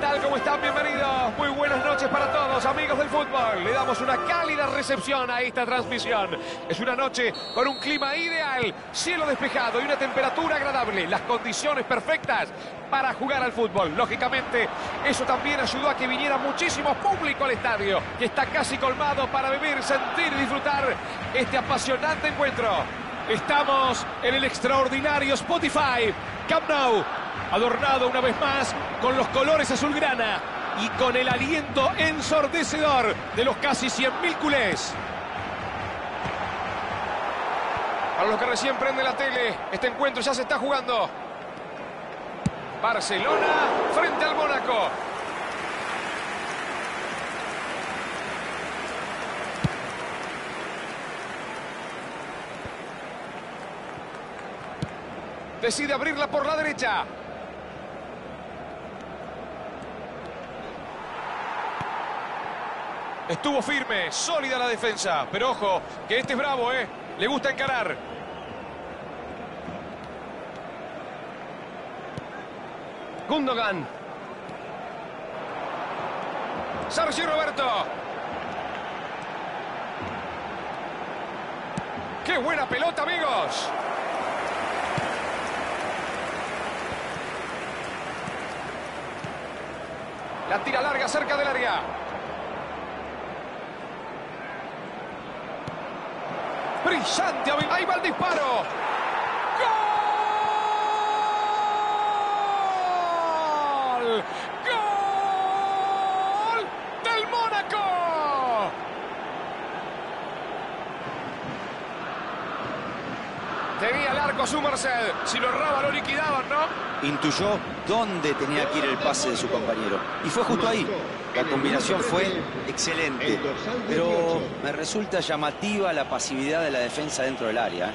tal? ¿Cómo están? Bienvenidos. Muy buenas noches para todos, amigos del fútbol. Le damos una cálida recepción a esta transmisión. Es una noche con un clima ideal, cielo despejado y una temperatura agradable. Las condiciones perfectas para jugar al fútbol. Lógicamente, eso también ayudó a que viniera muchísimo público al estadio, que está casi colmado para vivir, sentir y disfrutar este apasionante encuentro. Estamos en el extraordinario Spotify Camp Nou, adornado una vez más con los colores azulgrana y con el aliento ensordecedor de los casi 100.000 culés. Para los que recién prenden la tele, este encuentro ya se está jugando. Barcelona frente al Mónaco. Decide abrirla por la derecha. Estuvo firme, sólida la defensa. Pero ojo, que este es bravo, ¿eh? Le gusta encarar. Gundogan. Sergio Roberto. ¡Qué buena pelota, amigos! La tira larga cerca del área. Brillante. Ahí va el disparo. ¡Gol! ¡Gol del Mónaco! Tenía el arco a su merced. Si lo erraba, lo liquidaban, ¿no? Intuyó dónde tenía que ir el pase de su compañero. Y fue justo ahí. La combinación fue excelente. Pero me resulta llamativa la pasividad de la defensa dentro del área.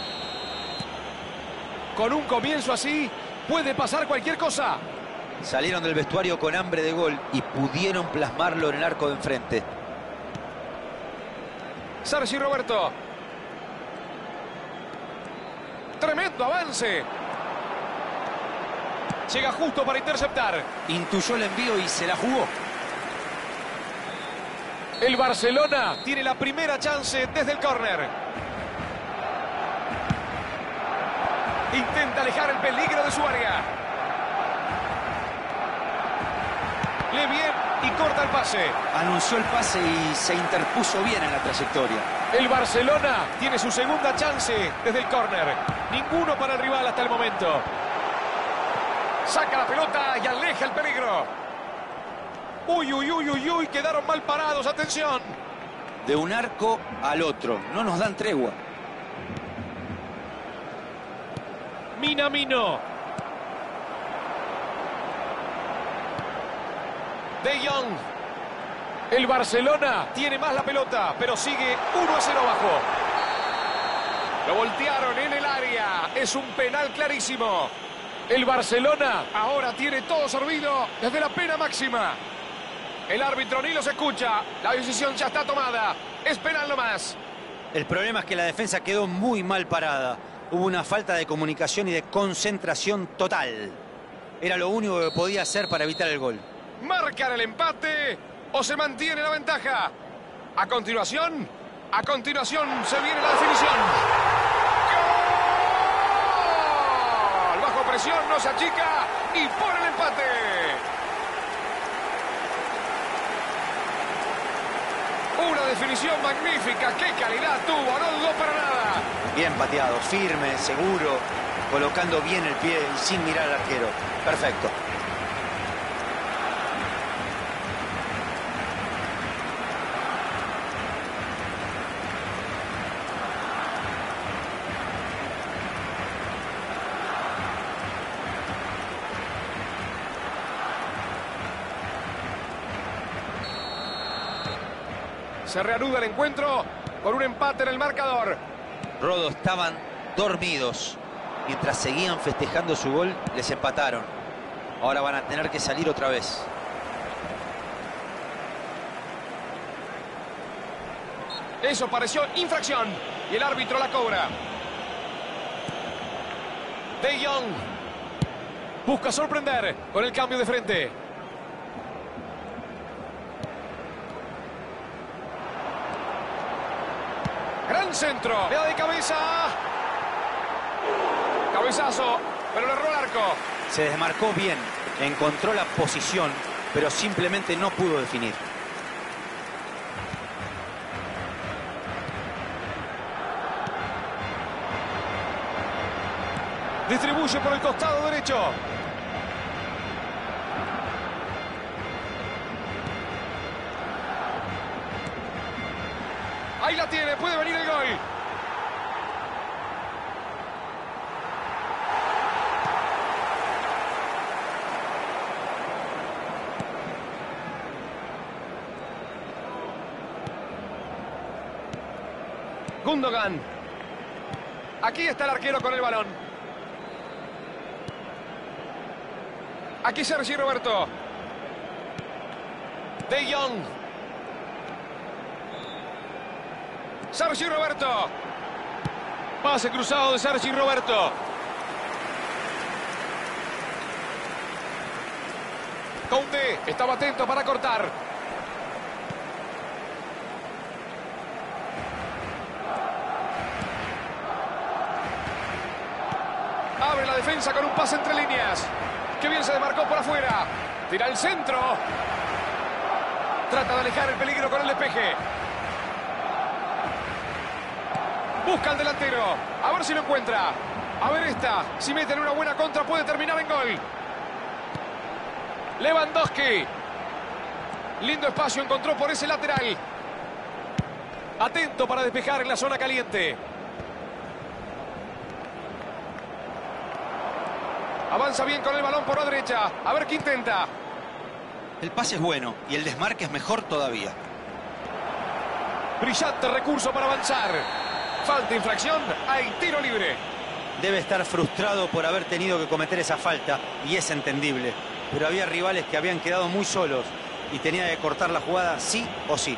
Con un comienzo así, puede pasar cualquier cosa. Salieron del vestuario con hambre de gol y pudieron plasmarlo en el arco de enfrente. Sergio Roberto. Tremendo avance. Llega justo para interceptar. Intuyó el envío y se la jugó. El Barcelona tiene la primera chance desde el córner. Intenta alejar el peligro de su área. Lee bien y corta el pase. Anunció el pase y se interpuso bien en la trayectoria. El Barcelona tiene su segunda chance desde el córner. Ninguno para el rival hasta el momento. Saca la pelota y aleja el peligro. Uy, uy, uy, uy, uy, quedaron mal parados, atención. De un arco al otro, no nos dan tregua. Minamino. De Jong. El Barcelona tiene más la pelota, pero sigue 1-0 abajo. Lo voltearon en el área. Es un penal clarísimo. El Barcelona ahora tiene todo servido desde la pena máxima. El árbitro ni los escucha. La decisión ya está tomada. Es penal nomás. El problema es que la defensa quedó muy mal parada. Hubo una falta de comunicación y de concentración total. Era lo único que podía hacer para evitar el gol. ¿Marcan el empate o se mantiene la ventaja? A continuación se viene la definición. ¡Gol! Bajo presión, no se achica y pone el empate. Una definición magnífica. ¡Qué calidad tuvo! No dudó para nada. Bien pateado, firme, seguro, colocando bien el pie y sin mirar al arquero. Perfecto. Se reanuda el encuentro con un empate en el marcador. Rodo, estaban dormidos. Mientras seguían festejando su gol, les empataron. Ahora van a tener que salir otra vez. Eso pareció infracción y el árbitro la cobra. De Jong busca sorprender con el cambio de frente. el centro. Le da de cabeza. Cabezazo, pero le erró el arco. Se desmarcó bien, encontró la posición, pero simplemente no pudo definir. Distribuye por el costado derecho. Ahí la tiene, puede venir el gol. Gundogan. Aquí está el arquero con el balón. Aquí Sergi Roberto. De Jong. Sergi Roberto. Pase cruzado de Sergi Roberto. Koundé estaba atento para cortar. Abre la defensa con un pase entre líneas. Qué bien se desmarcó por afuera. Tira el centro. Trata de alejar el peligro con el despeje. Busca al delantero. A ver si lo encuentra. A ver esta. Si meten una buena contra puede terminar en gol. Lewandowski. Lindo espacio encontró por ese lateral. Atento para despejar en la zona caliente. Avanza bien con el balón por la derecha. A ver qué intenta. El pase es bueno y el desmarque es mejor todavía. Brillante recurso para avanzar. Falta, infracción, hay tiro libre. Debe estar frustrado por haber tenido que cometer esa falta y es entendible. Pero había rivales que habían quedado muy solos y tenía que cortar la jugada sí o sí.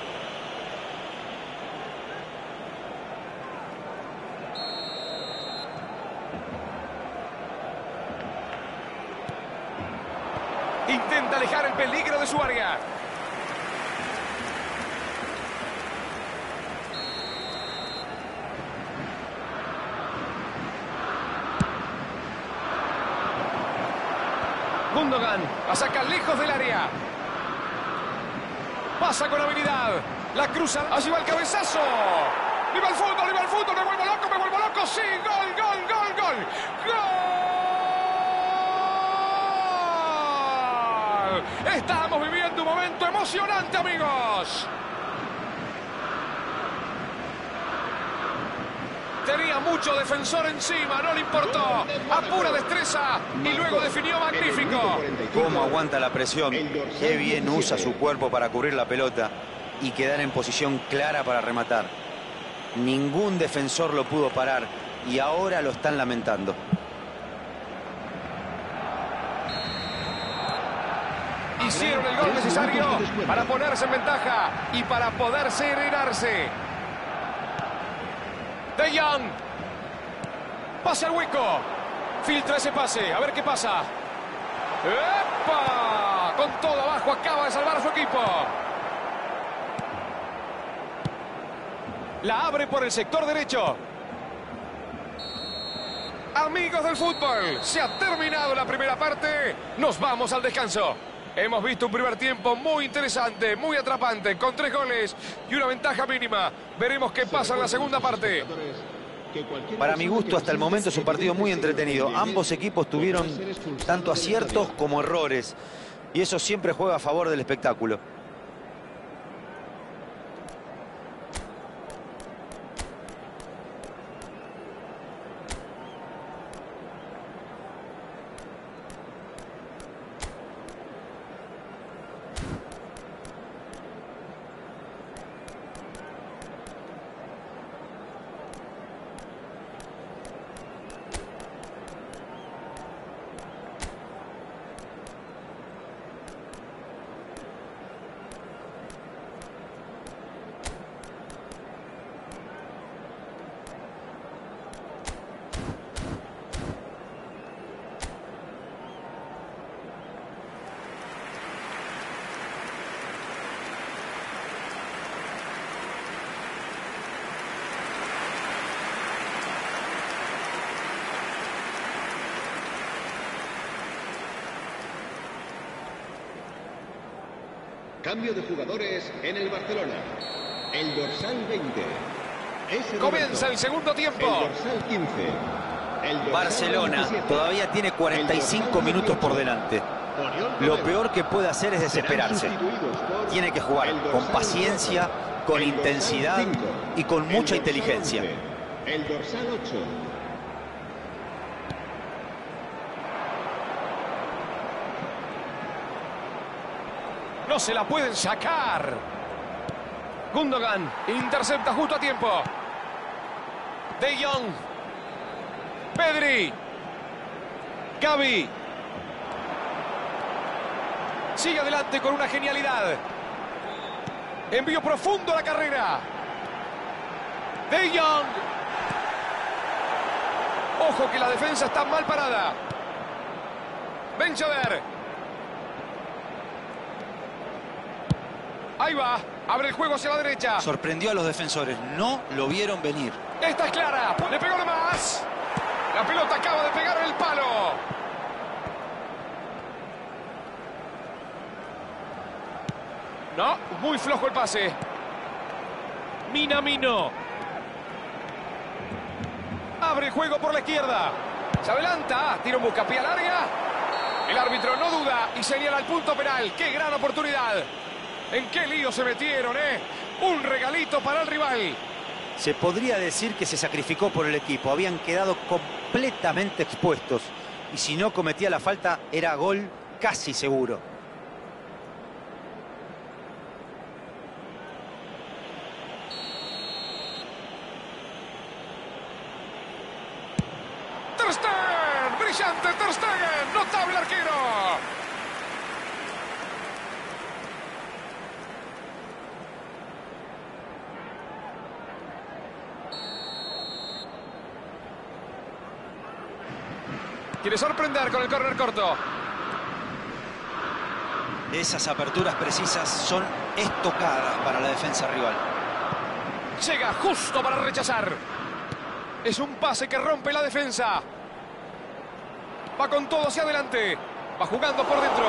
Intenta alejar el peligro de su área. Gundogan la saca lejos del área. Pasa con habilidad. La cruza. Allí va el cabezazo. ¡Viva el fútbol! ¡Viva el fútbol! ¡Me vuelvo loco! ¡Me vuelvo loco! ¡Sí! ¡Gol! ¡Gol! ¡Gol! ¡Gol! ¡Gol! Estamos viviendo un momento emocionante, amigos. Tenía mucho defensor encima, no le importó. A pura destreza y luego definió magnífico. Cómo aguanta la presión. Qué bien usa su cuerpo para cubrir la pelota y quedar en posición clara para rematar. Ningún defensor lo pudo parar y ahora lo están lamentando. Hicieron el gol necesario para ponerse en ventaja y para poder serenarse. De Jong. Pasa al hueco. Filtra ese pase. A ver qué pasa. ¡Epa! Con todo abajo acaba de salvar a su equipo. La abre por el sector derecho. Amigos del fútbol, se ha terminado la primera parte. Nos vamos al descanso. Hemos visto un primer tiempo muy interesante, muy atrapante, con 3 goles y una ventaja mínima. Veremos qué pasa en la segunda parte. Para mi gusto, hasta el momento es un partido muy entretenido. Ambos equipos tuvieron tanto aciertos como errores. Y eso siempre juega a favor del espectáculo. Cambio de jugadores en el Barcelona. El dorsal 20. Comienza el segundo tiempo. El dorsal 15. El dorsal Barcelona 27. todavía tiene 45 minutos por delante. Lo peor que puede hacer es desesperarse. Tiene que jugar con paciencia, con intensidad y con mucha inteligencia. El dorsal 8. No se la pueden sacar. Gundogan intercepta justo a tiempo. De Jong. Pedri. Gavi. Sigue adelante con una genialidad. Envío profundo a la carrera. De Jong. Ojo que la defensa está mal parada. Ben-Yedder. Ahí va. Abre el juego hacia la derecha. Sorprendió a los defensores. No lo vieron venir. Esta es clara. Le pegó de más. La pelota acaba de pegar en el palo. No, muy flojo el pase. Minamino. Abre el juego por la izquierda. Se adelanta. Tiro en buscapié al área. El árbitro no duda y señala el punto penal. ¡Qué gran oportunidad! ¿En qué lío se metieron, eh? Un regalito para el rival. Se podría decir que se sacrificó por el equipo. Habían quedado completamente expuestos. Y si no cometía la falta, era gol casi seguro. ¡Ter Stegen! ¡Brillante Ter Stegen! ¡Notable arquero! Quiere sorprender con el córner corto. Esas aperturas precisas son estocadas para la defensa rival. Llega justo para rechazar. Es un pase que rompe la defensa. Va con todo hacia adelante. Va jugando por dentro.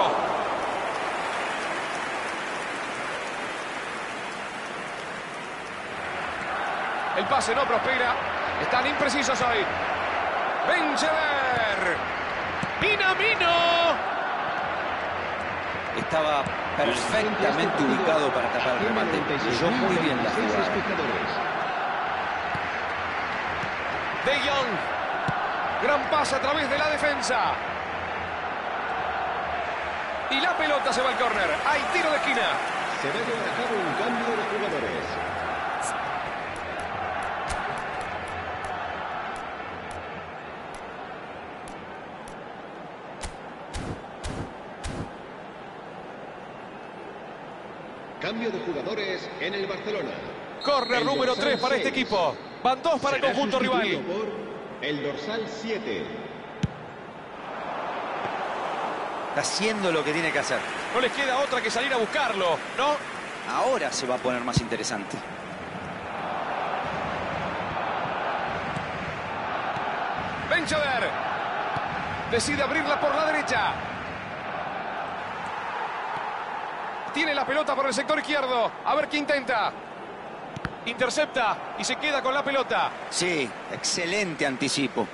El pase no prospera. Están imprecisos hoy. Ben-Yedder. Minamino. Estaba perfectamente ubicado para tapar el remate. Leyó muy bien la jugada. De Jong. Gran pase a través de la defensa. Y la pelota se va al córner. Hay tiro de esquina. Se va a llevar a cabo un cambio de jugadores. Cambio de jugadores en el Barcelona. Córner número 3 para este equipo. Van dos para el Será conjunto rival. sustituido por el dorsal 7. Está haciendo lo que tiene que hacer. No les queda otra que salir a buscarlo, ¿no? Ahora se va a poner más interesante. Ben-Yedder. Decide abrirla por la derecha. Tiene la pelota por el sector izquierdo. A ver qué intenta. Intercepta y se queda con la pelota. Sí, excelente anticipo.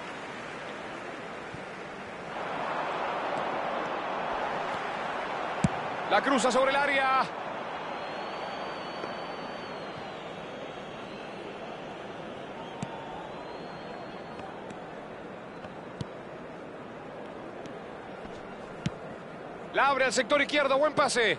La cruza sobre el área. La abre al sector izquierdo. Buen pase.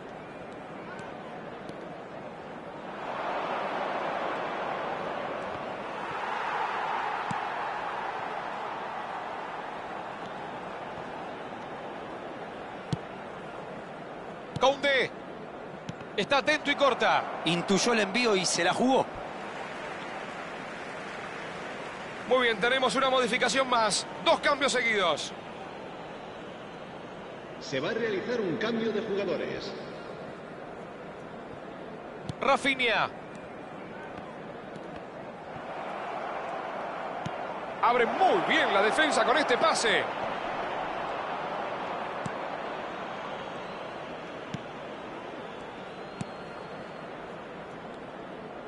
Koundé. Está atento y corta. Intuyó el envío y se la jugó. Muy bien, tenemos una modificación más. Dos cambios seguidos. Se va a realizar un cambio de jugadores. Rafinha. Abre muy bien la defensa con este pase.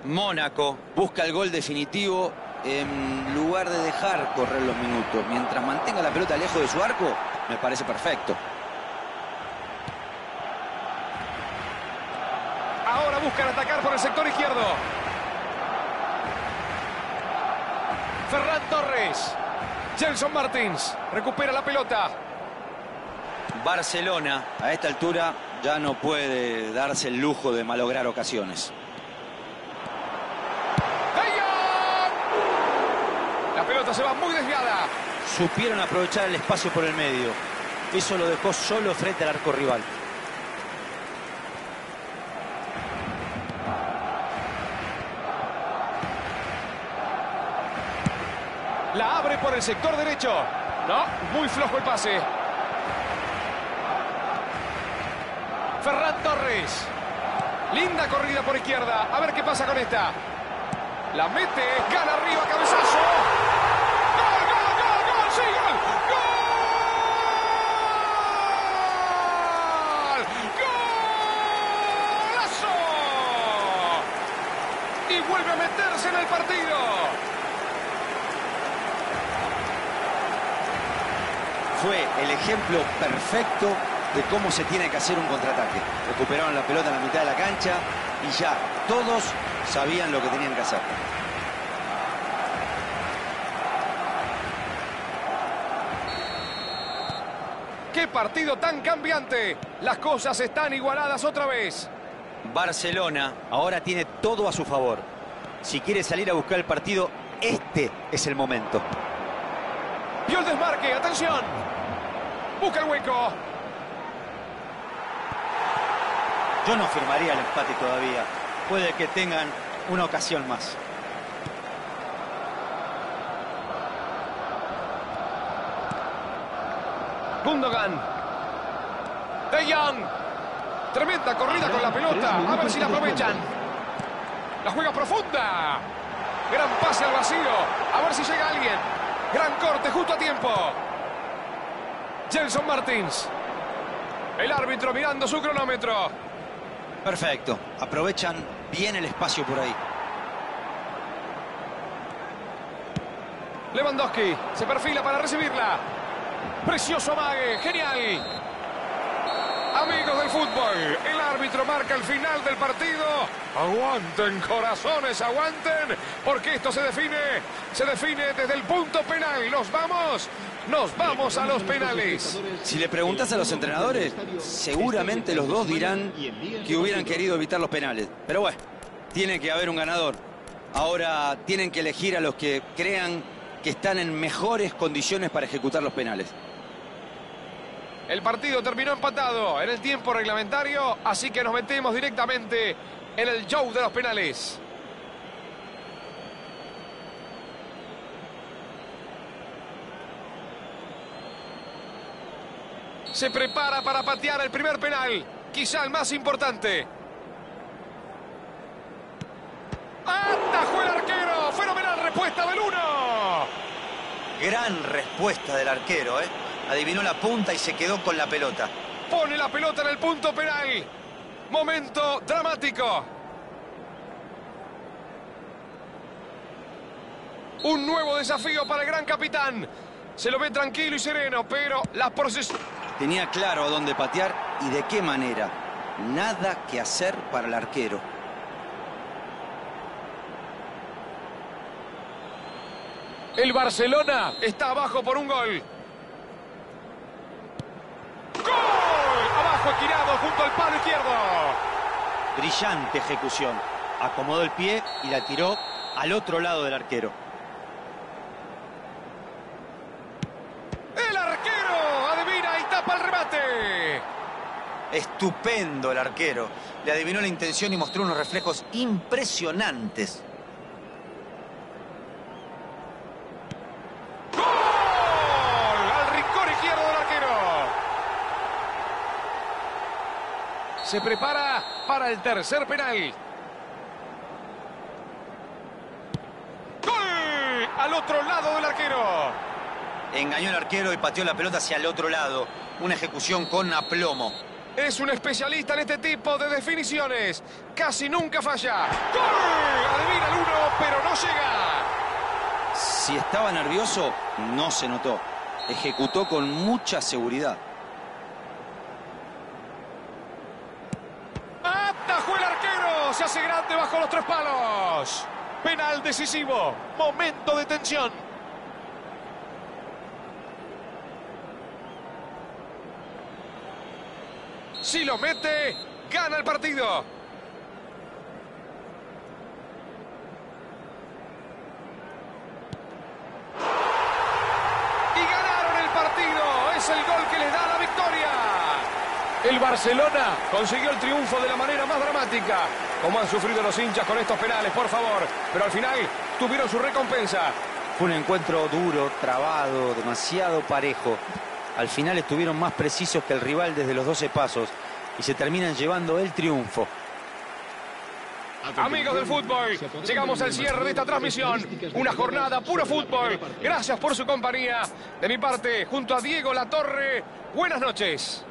Mónaco busca el gol definitivo en lugar de dejar correr los minutos. Mientras mantenga la pelota lejos de su arco, me parece perfecto. Ahora buscan atacar por el sector izquierdo. Ferran Torres. Gelson Martins recupera la pelota. Barcelona, a esta altura, ya no puede darse el lujo de malograr ocasiones. La pelota se va muy desviada. Supieron aprovechar el espacio por el medio. Eso lo dejó solo frente al arco rival. La abre por el sector derecho. No, muy flojo el pase. Ferran Torres. Linda corrida por izquierda. A ver qué pasa con esta. La mete, gana arriba, cabezazo. ¡Gol, gol, gol, gol! ¡Sí, gol! ¡Gol! ¡Golazo! Y vuelve a meterse en el partido. Fue el ejemplo perfecto de cómo se tiene que hacer un contraataque. Recuperaron la pelota en la mitad de la cancha y ya todos sabían lo que tenían que hacer. ¡Qué partido tan cambiante! Las cosas están igualadas otra vez. Barcelona ahora tiene todo a su favor. Si quiere salir a buscar el partido, este es el momento. Vio el desmarque, atención. Busca el hueco. Yo no firmaría el empate todavía. Puede que tengan una ocasión más. Gundogan. De Jong. Tremenda corrida con la pelota. A ver si la aprovechan. La juega profunda. Gran pase al vacío. A ver si llega alguien. Gran corte justo a tiempo. Gelson Martins. El árbitro mirando su cronómetro. Perfecto. Aprovechan bien el espacio por ahí. Lewandowski se perfila para recibirla. Precioso amague, genial. Amigos del fútbol, el árbitro marca el final del partido. Aguanten, corazones, aguanten, porque esto se define desde el punto penal. Nos vamos a los penales. Si le preguntas a los entrenadores, seguramente los dos dirán que hubieran querido evitar los penales. Pero bueno, tiene que haber un ganador. Ahora tienen que elegir a los que crean que están en mejores condiciones para ejecutar los penales. El partido terminó empatado en el tiempo reglamentario, así que nos metemos directamente en el show de los penales. Se prepara para patear el primer penal, quizá el más importante. ¡Atajó el arquero! ¡Fenomenal respuesta del 1! Gran respuesta del arquero, ¿eh? Adivinó la punta y se quedó con la pelota. Pone la pelota en el punto penal. Momento dramático. Un nuevo desafío para el gran capitán. Se lo ve tranquilo y sereno, pero la procesión... Tenía claro a dónde patear y de qué manera. Nada que hacer para el arquero. El Barcelona está abajo por un gol. ¡Gol! Abajo esquinado junto al palo izquierdo. Brillante ejecución. Acomodó el pie y la tiró al otro lado del arquero. El arquero adivina y tapa el remate. Estupendo el arquero. Le adivinó la intención y mostró unos reflejos impresionantes. Se prepara para el tercer penal. ¡Gol! Al otro lado del arquero. Engañó al arquero y pateó la pelota hacia el otro lado. Una ejecución con aplomo. Es un especialista en este tipo de definiciones. Casi nunca falla. ¡Gol! Adivina el 1, pero no llega. Si estaba nervioso, no se notó. Ejecutó con mucha seguridad. Atajó el arquero. Se hace grande bajo los 3 palos. Penal decisivo. Momento de tensión. Si lo mete, gana el partido. Y ganaron el partido. Es el gol que les da la victoria. El Barcelona consiguió el triunfo de la manera más dramática. Como han sufrido los hinchas con estos penales, por favor. Pero al final tuvieron su recompensa. Fue un encuentro duro, trabado, demasiado parejo. Al final estuvieron más precisos que el rival desde los 12 pasos y se terminan llevando el triunfo. Amigos del fútbol, llegamos al cierre de esta transmisión. Una jornada puro fútbol. Gracias por su compañía. De mi parte, junto a Diego Latorre, buenas noches.